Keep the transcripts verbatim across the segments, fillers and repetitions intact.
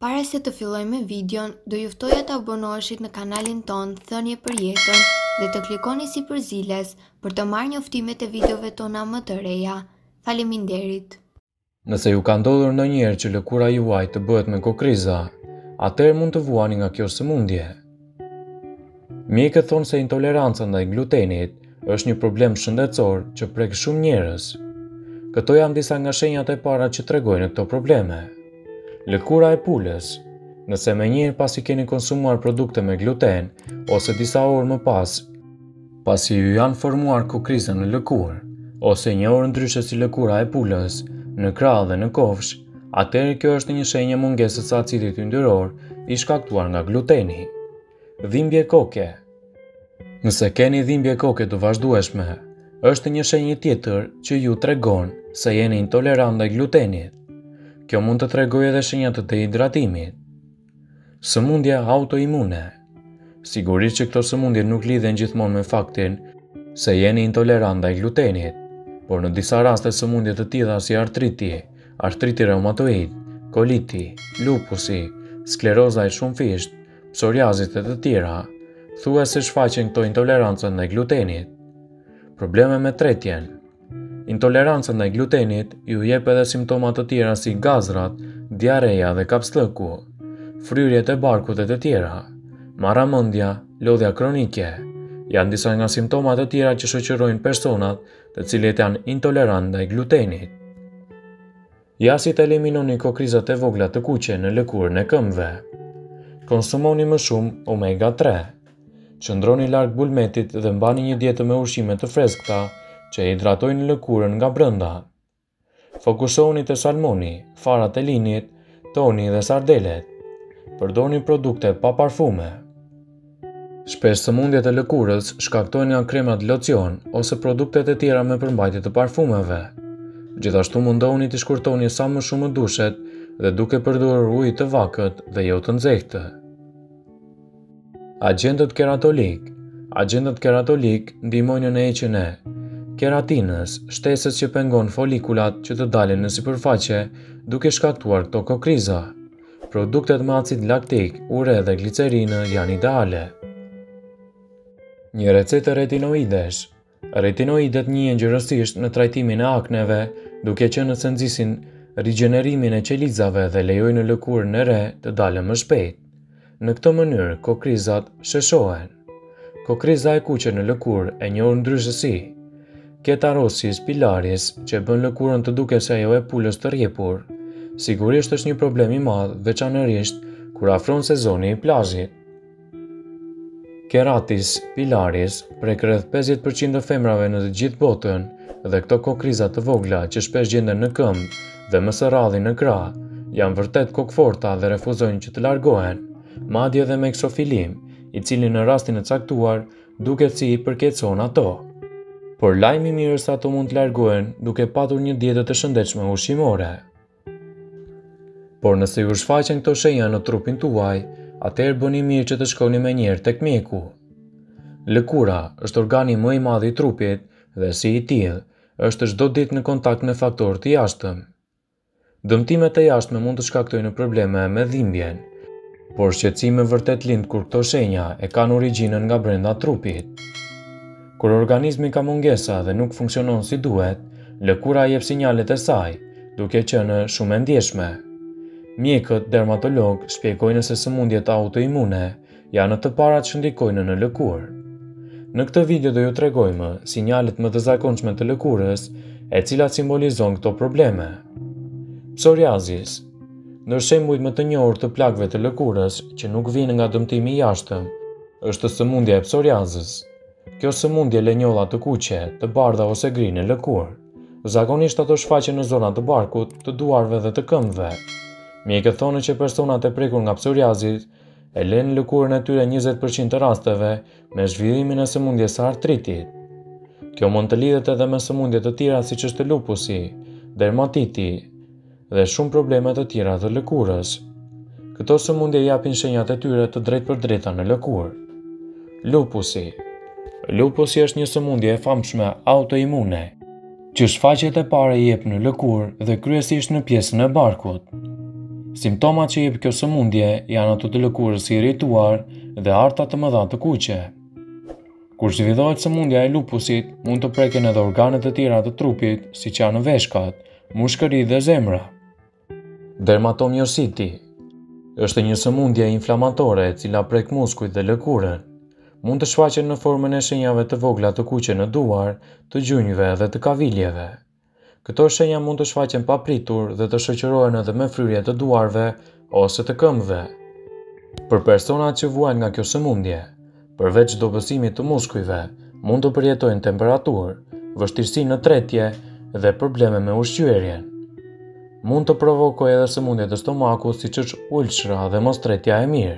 Para se të fillojmë videon, do juftoja të abonoheshit në kanalin ton Thënie për Jetën dhe të klikoni si përziles për të marrë njoftimet e videove tona më të reja. Faleminderit. Nëse ju ka ndodhur ndonjëherë që lëkura juaj të bëhet me kokriza, atëherë mund të vuani nga kjo sëmundje. Mjekët thonë se intoleranca ndaj glutenit është një problem shëndetësor që prek shumë njerëz. Këto janë disa nga shenjat e para që tregojnë këto probleme. Lëkura e pulës. Nëse menjëherë pasi keni konsumuar produkte me gluten ose disa orë më pas, pasi ju janë formuar kokriza në lëkurë, ose një orë ndryshe si lëkura e pulës, në krah dhe në kofsh, atëherë kjo është një shenjë mungesës së acidit yndyror i shkaktuar nga gluteni. Dhimbje koke. Nëse keni dhimbje koke të vazhdueshme, është një shenjë tjetër që ju tregon se jeni intolerant ndaj glutenit. Kjo mund të tregojë edhe shenja të dehidratimit. Sëmundja autoimune. Sigurisht që këto sëmundje nuk lidhen gjithmonë me faktin se jeni intolerant ndaj glutenit, por në disa raste sëmundje të tilla si artriti, artriti reumatoid, koliti, lupusi, skleroza e shumfisht, psoriazit e të tjera, thuajse shfaqen këto intolerancë ndaj glutenit. Probleme me tretjen. Intoleranca ndaj glutenit ju jep edhe simptoma të tjera si gazrat, diareja dhe kapslëku, fryrjet e barkut e të tjera, marramendja, lodhja kronike. Janë disa nga simptomat e tjera që shoqërojnë personat të cilët janë intolerant ndaj glutenit. Jasi të eliminoni kokrizat e vogla të kuqe në lëkurën e këmbëve. Konsumoni më shumë omega tre. Qëndroni larg bulmetit dhe mbani një dietë me ushqime të freskëta që hidratojnë lëkurën nga brenda. Fokusohuni te salmoni, farat e linit, toni dhe sardelet. Përdorni produkte pa parfume. Shpesh sëmundjet e lëkurës shkaktohen nga kremat locion ose produktet e tjera me përmbajtje të parfumeve. Gjithashtu mundohuni të shkurtoni sa më shumë dushet dhe duke përdorur ujë të vakët dhe jo të nxehtë. Agentët keratolik. Agentët keratolik ndihmojnë në heqjen e keratinës, shtesës që pengon folikulat që të dalin në sipërfaqe duke shkaktuar këto kokriza. Produktet me acid laktik, ure dhe glicerinë janë ideale. Një recetë retinoidesh. Retinoidet njihen gjërësisht në trajtimin e akneve, duke qenë se nxisin rigjenerimin e qelizave dhe lejojnë lëkurën e re të dalë më shpejt. Në këtë mënyrë, kokrizat sheshohen. Kokriza e kuqe në lëkurë e njohur ndryshe si ketarosis pilaris, që bën lëkurën të duket se ajo e pulës të rrjepur. Sigurisht është një problem i madh, veçanërisht kur afron sezoni i plazhit. Keratis pilaris prek rreth pesëdhjetë përqind të femrave në të gjithë botën dhe këto kokriza të vogla që shpesh gjenden në këmbë dhe më së radhi në krah, janë vërtet kokforta dhe refuzojnë që të largohen, madje edhe me eksofilim, i cili në rastin e caktuar duket si i përkeçon ato. Por lajmi i mirë është se ato mund të largohen duke patur një dietë të shëndetshme ushqimore. Por nëse ju shfaqen këto shenja në trupin tuaj, atëherë bëni mirë që të shkoni menjëherë tek mjeku. Lëkura është organi më i madh i trupit dhe si i tillë është çdo ditë në kontakt me faktorë të jashtëm. Dëmtimet e jashtme mund të shkaktojnë probleme me dhimbjen, por shqetësimi vërtet lind kur këto shenja e kanë origjinën nga brenda trupit. Kur organizmi ka mungesa dhe nuk funksionon si duhet, lëkura jep sinjalet e saj, duke qenë shumë e ndjeshme. Mjekët dermatolog shpjegojnë se sëmundjet autoimune janë të parat që ndikojnë në lëkurë. Në këtë video do ju tregojmë sinjalet më të zakonshme të lëkurës, e cilat simbolizon këto probleme. Psoriazis. Ndër shembujt më të njohur të plagëve të lëkurës që nuk vijnë nga dëmtimi i jashtëm, është sëmundja e psoriazës. Kjo sëmundje lenjolla të kuqe, të bardha ose gri në lëkurë. Zakonisht ato shfaqen në zonat të barkut, të duarve dhe të këmbëve. Mjekët thonë që personat e prekur nga psoriazi e lënë lëkurën e tyre njëzet përqind të rasteve me zhvillimin e sëmundjes së artritit. Kjo mund të lidhet edhe me sëmundje të tjera siç është lupusi, dermatiti dhe shumë probleme të tjera të lëkurës. Këto sëmundje japin shenjat e tyre të drejtpërdrejta në lëkurë. Lupusi. Lupusi është një sëmundje e famshme autoimune, që shfaqjet e para i jep në lëkurë dhe kryesisht në pjesën e barkut. Simptomat që jep kjo sëmundje janë ato të lëkurës së irrituar dhe arta të mëdha të kuqe. Kur zhvillohet sëmundja e lupusit, mund të preken edhe organet e tjera të trupit, siç janë veshkat, mushkëri dhe zemra. Dermatomyositi është një sëmundje inflamatore e cila prek muskujt dhe lëkurën. Mund të shfaqet në formën e shenjave të vogla të kuqe në duar, të gjunjëve dhe të kaviljeve. Këto shenja mund të shfaqen papritur dhe të shoqërohen edhe me fryrje të duarve ose të këmbëve. Për personat që vuajnë nga kjo sëmundje, përveç dobësimit të muskujve, mund të përjetojnë temperaturë, vështirësi në tretje dhe probleme me ushqyerjen. Mund të provokojë edhe sëmundje të stomakut, siç është ulçra dhe mostretja e mirë.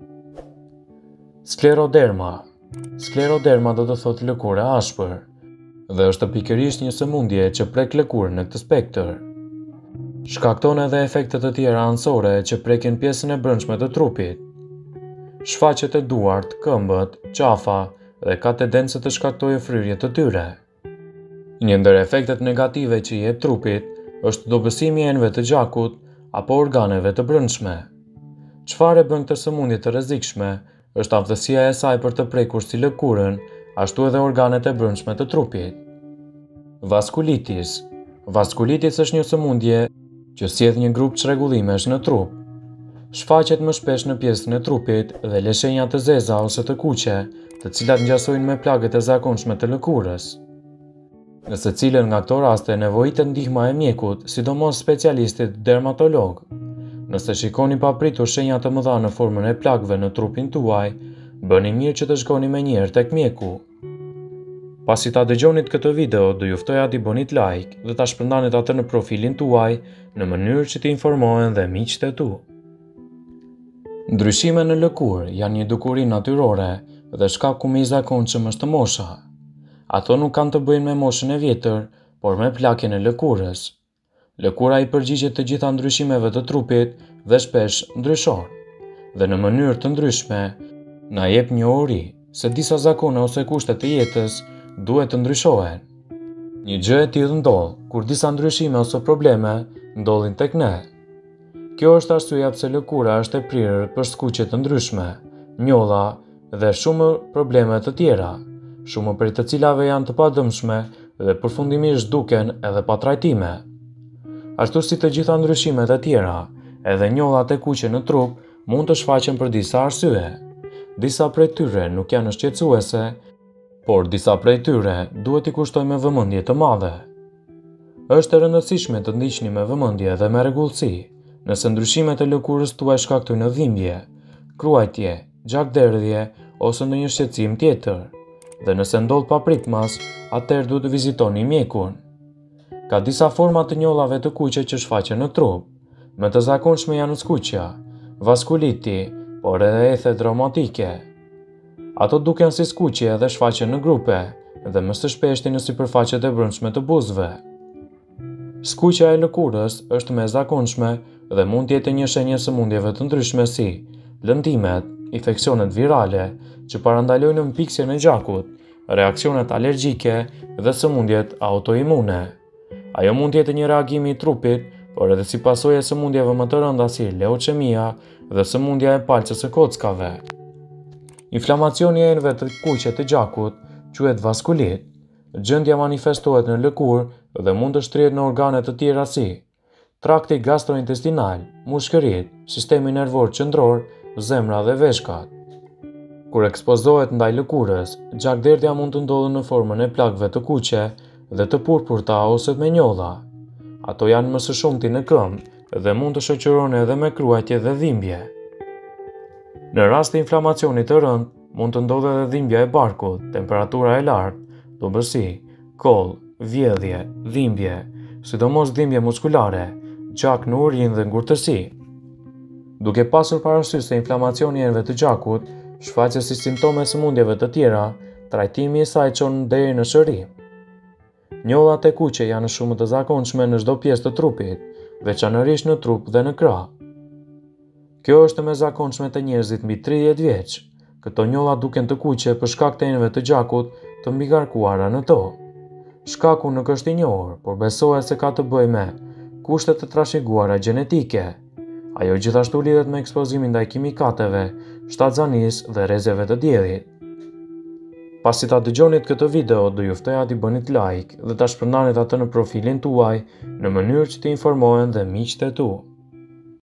Skleroderma. Skleroderma do të thotë lëkurë e ashpër, dhe është pikërisht një sëmundje që prek lëkurën në këtë spektër. Shkakton edhe efekte të tjera anësore që prekin pjesën e brendshme të trupit. Shfaqet e duart, këmbët, qafa dhe ka tendencë të shkaktojë fryrje të tyre. Një ndër efektet negative që i jep trupit është dobësimi i enëve të gjakut apo organeve të brendshme. Çfarë bën këtë sëmundje të rrezikshme është aftësia e saj për të prekur si lëkurën, ashtu edhe organet e brendshme të trupit. Vaskulitis. Vaskulitis është një sëmundje që sjell një grup çrregullimesh në trup. Shfaqet më shpesh në pjesën e trupit dhe lë shenja të zeza ose të kuqe, të cilat ngjasojnë me plagët e zakonshme të lëkurës. Në secilën nga këto raste nevojitet ndihma e mjekut, sidomos specialistit dermatolog. Nëse shikoni papritur shenja të mëdha në formën e plagëve në trupin tuaj, bëni mirë që të shkoni menjëherë tek mjeku. Pasi ta dëgjonit këtë video, do ju ftoja t'i bënit like dhe ta shpërndanit atë në profilin tuaj në mënyrë që t'i informohen dhe miqtë e tu. Ndryshime në lëkurë janë një dukuri natyrore dhe shkaku më i zakonshëm është mosha. Ato nuk kanë të bëjnë me moshën e vjetër, por me plakjen e lëkurës. Lëkura i përgjigjet të gjitha ndryshimeve të trupit dhe shpesh ndryshon. Dhe në mënyrë të ndryshme, na jep një uri se disa zakone ose kushte të jetës duhet të ndryshohen. Një gjë e tillë ndodh kur disa ndryshime ose probleme ndodhin tek ne. Kjo është arsyeja pse lëkura është e prirur për skuqje të ndryshme, njolla dhe shumë probleme të tjera, shumë prej të cilave janë të padëmshme dhe përfundimisht duken edhe pa trajtime. Ashtu si të gjitha ndryshimet e tjera, edhe njollat e kuqe në trup mund të shfaqen për disa arsye. Disa prej tyre nuk janë shqetësuese, por disa prej tyre duhet i kushtojmë me vëmendje të madhe. Është e rëndësishme të ndiqni me vëmendje dhe me rregullsi, nëse ndryshimet e lëkurës tuaj shkaktojnë dhimbje, kruajtje, gjakderdhje ose ndonjë shqetësim tjetër, dhe nëse ndodh papritmas, atëherë duhet të vizitoni mjekun. Ka disa forma të njollave të kuqe që shfaqen në trup. Më të zakonshme janë skuqja, vaskuliti, por edhe ethet reumatike. Ato duken si skuqje dhe shfaqen në grupe, dhe më së shpeshti në sipërfaqet e brendshme të buzëve. Skuqja e lëkurës është më e zakonshme dhe mund të jetë një shenjë sëmundjeve të ndryshme si lëndimet, infeksionet virale që parandalojnë mpiksjen e gjakut, reaksionet alergjike dhe sëmundjet autoimune. Ajo mund të jetë një reagim i trupit, por edhe si pasojë e sëmundjeve më të rënda si leuqemia dhe sëmundja e palcës së kockave. Inflamacioni i enëve të kuqe të gjakut quhet vaskulit. Gjendja manifestohet në lëkurë dhe mund të shtrihet në organe të tjera si trakti gastrointestinal, mushkëritë, sistemi nervor qendror, zemra dhe veshkat. Kur ekspozohet ndaj lëkurës, gjakderdhja mund të ndodhë në formën e plagëve të kuqe dhe të purpurta ose me njolla. Ato janë më së shumti në këmbë dhe mund të shoqërohen edhe me kruajtje dhe dhimbje. Në rast të inflamacionit të rënd, mund të ndodhë edhe dhimbja e barkut, temperatura e lartë, dobësi, koll, vjedhje, dhimbje, sidomos dhimbje muskulare, gjak në urinë dhe ngurtësi. Duke pasur parasysh se inflamacioni i enëve të gjakut shfaqet si simptome sëmundjeve të tjera, trajtimi i saj çon deri në shërim. Njollat e kuqe janë shumë të zakonshme në çdo pjesë të trupit, veçanërisht në trup dhe në krah. Kjo është më e zakonshme te njerëzit mbi tridhjetë vjeç. Këto njolla duken të kuqe për shkak të enëve të gjakut të mbigarkuara në to. Shkaku nuk është i njohur, por besohet se ka të bëjë me kushte të trashëguara gjenetike. Ajo gjithashtu lidhet me ekspozimin ndaj kimikateve, shtatzanisë dhe rrezeve të diellit. Pasi ta dëgjonit këtë video, do ju ftoja t'i bënit like dhe ta shpërndanit atë në profilin tuaj në mënyrë që të informohen dhe miqtë e tu.